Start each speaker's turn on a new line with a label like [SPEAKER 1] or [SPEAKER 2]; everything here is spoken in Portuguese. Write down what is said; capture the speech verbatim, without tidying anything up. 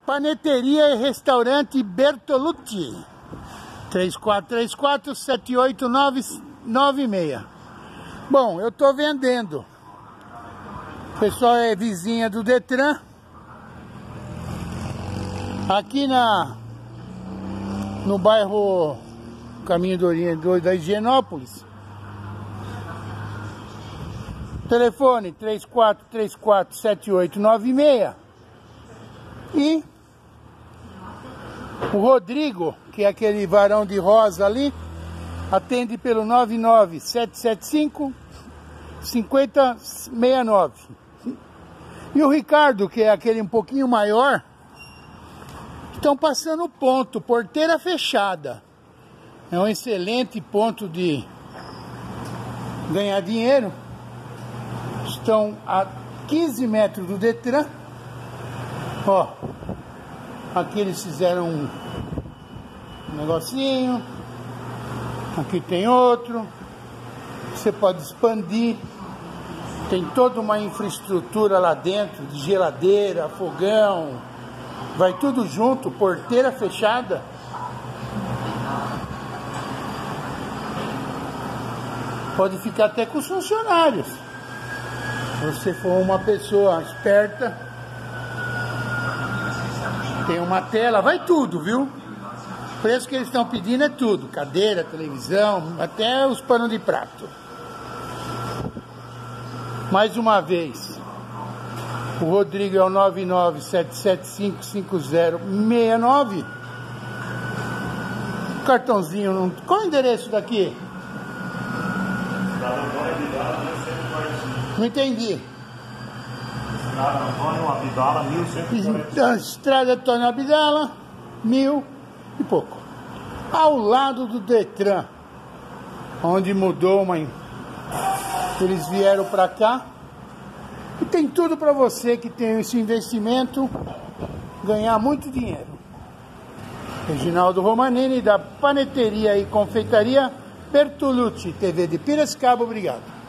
[SPEAKER 1] Paneteria e Restaurante Bertolucci. três quatro três quatro, sete oito nove nove seis. Bom, eu tô vendendo. O pessoal é vizinha do Detran. Aqui na no bairro Caminho do Oriente da Higienópolis. Telefone três quatro três quatro, sete oito nove seis. E o Rodrigo, que é aquele varão de rosa ali, atende pelo nove nove sete sete cinco, cinco zero seis nove. E o Ricardo, que é aquele um pouquinho maior, estão passando ponto, porteira fechada. É um excelente ponto de ganhar dinheiro. Estão a quinze metros do Detran. Ó, aqui eles fizeram um negocinho. Aqui tem outro. Você pode expandir. Tem toda uma infraestrutura lá dentro, de geladeira, fogão. Vai tudo junto, porteira fechada. Pode ficar até com os funcionários. Se você for uma pessoa esperta, tem uma tela, vai tudo, viu? O preço que eles estão pedindo é tudo. Cadeira, televisão, até os panos de prato. Mais uma vez, o Rodrigo é o nove nove sete sete cinco, cinco zero seis nove. O cartãozinho, não... qual é o endereço daqui? Não entendi.
[SPEAKER 2] Estrada Antônio Abdala, mil cento e quarenta.
[SPEAKER 1] Estrada Antônio Abdala, mil e pouco. Ao lado do Detran, onde mudou uma... Eles vieram para cá. E tem tudo para você que tem esse investimento ganhar muito dinheiro. Reginaldo Romanini, da Paneteria e Confeitaria Bertolucci, T V de Piracicaba, obrigado.